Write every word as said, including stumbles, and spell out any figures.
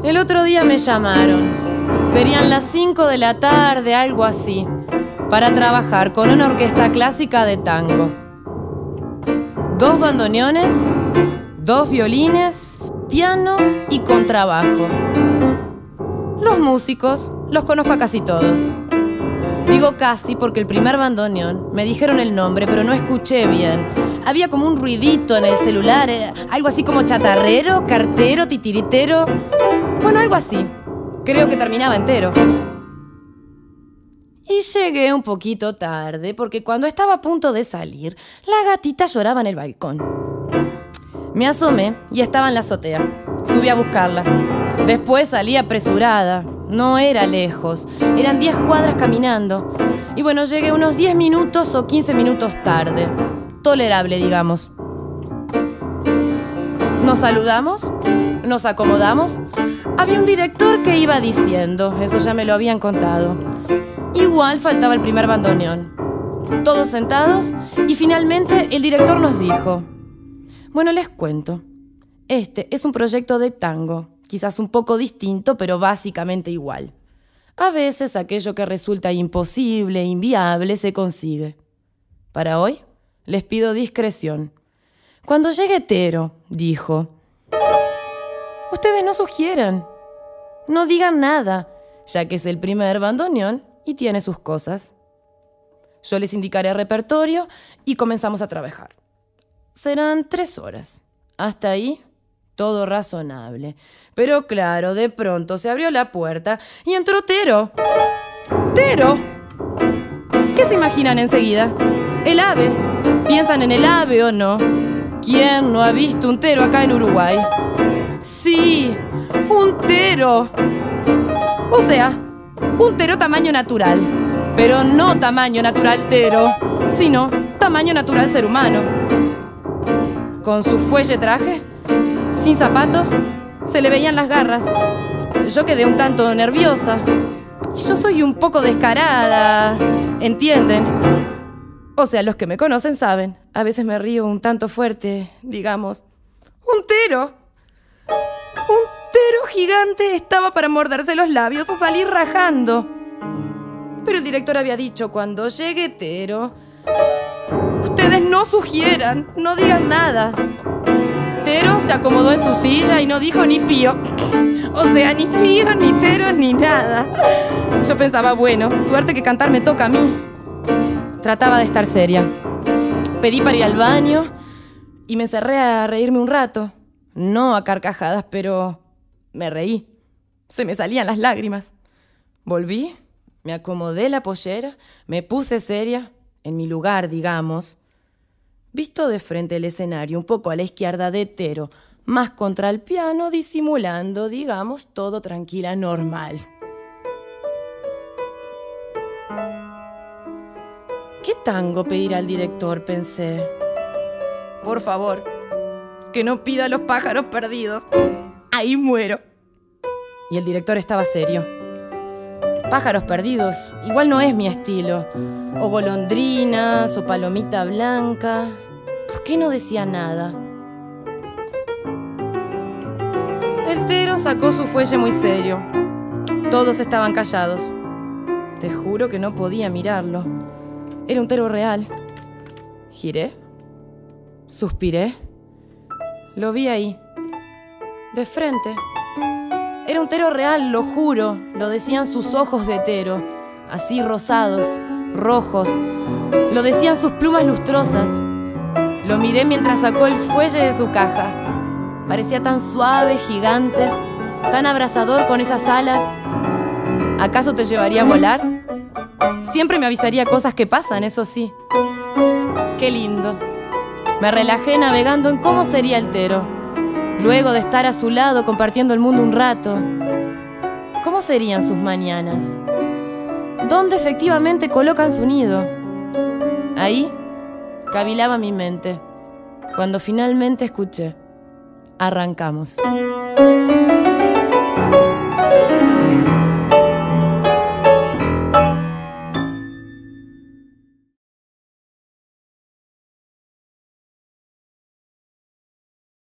El otro día me llamaron. Serían las cinco de la tarde, algo así, para trabajar con una orquesta clásica de tango. Dos bandoneones, dos violines, piano y contrabajo. Los músicos los conozco a casi todos. Digo casi porque el primer bandoneón me dijeron el nombre, pero no escuché bien. Había como un ruidito en el celular, algo así como chatarrero, cartero, titiritero. Bueno, algo así. Creo que terminaba entero. Y llegué un poquito tarde porque cuando estaba a punto de salir, la gatita lloraba en el balcón. Me asomé y estaba en la azotea. Subí a buscarla. Después salí apresurada. No era lejos. Eran diez cuadras caminando. Y bueno, llegué unos diez minutos o quince minutos tarde. Tolerable, digamos. Nos saludamos, nos acomodamos. Había un director que iba diciendo, eso ya me lo habían contado. Igual faltaba el primer bandoneón. Todos sentados y finalmente el director nos dijo: bueno, les cuento. Este es un proyecto de tango, quizás un poco distinto, pero básicamente igual. A veces aquello que resulta imposible, inviable, se consigue. Para hoy, les pido discreción. Cuando llegue Tero, dijo, ustedes no sugieran, no digan nada, ya que es el primer bandoneón y tiene sus cosas. Yo les indicaré repertorio y comenzamos a trabajar. Serán tres horas. Hasta ahí, todo razonable. Pero claro, de pronto se abrió la puerta y entró Tero. ¡Tero! ¿Qué se imaginan enseguida? El ave. ¿Piensan en el ave o no? ¿Quién no ha visto un tero acá en Uruguay? Sí, un tero. O sea, un tero tamaño natural. Pero no tamaño natural tero, sino tamaño natural ser humano. Con su fuelle traje, sin zapatos, se le veían las garras. Yo quedé un tanto nerviosa. Yo soy un poco descarada, ¿entienden? O sea, los que me conocen saben. A veces me río un tanto fuerte, digamos. ¡Un tero! Un tero gigante estaba para morderse los labios o salir rajando. Pero el director había dicho, cuando llegue Tero, ustedes no sugieran, no digan nada. Tero se acomodó en su silla y no dijo ni pío. O sea, ni pío, ni Tero, ni nada. Yo pensaba, bueno, suerte que cantar me toca a mí. Trataba de estar seria. Pedí para ir al baño y me encerré a reírme un rato. No a carcajadas, pero me reí. Se me salían las lágrimas. Volví, me acomodé la pollera, me puse seria, en mi lugar, digamos. Visto de frente el escenario, un poco a la izquierda de Tero, más contra el piano, disimulando, digamos, todo tranquila, normal. ¿Qué tango pedirá al director?, pensé. Por favor, que no pida Los pájaros perdidos. Ahí muero. Y el director estaba serio. Pájaros perdidos, igual no es mi estilo. O golondrinas, o palomita blanca. ¿Por qué no decía nada? El Tero sacó su fuelle muy serio. Todos estaban callados. Te juro que no podía mirarlo. Era un tero real. Giré. Suspiré. Lo vi ahí. De frente. Era un tero real, lo juro. Lo decían sus ojos de tero. Así rosados, rojos. Lo decían sus plumas lustrosas. Lo miré mientras sacó el fuelle de su caja. Parecía tan suave, gigante, tan abrazador con esas alas. ¿Acaso te llevaría a volar? Siempre me avisaría cosas que pasan, eso sí. Qué lindo. Me relajé navegando en cómo sería el tero. Luego de estar a su lado compartiendo el mundo un rato. ¿Cómo serían sus mañanas? ¿Dónde efectivamente colocan su nido? Ahí cavilaba mi mente. Cuando finalmente escuché, arrancamos.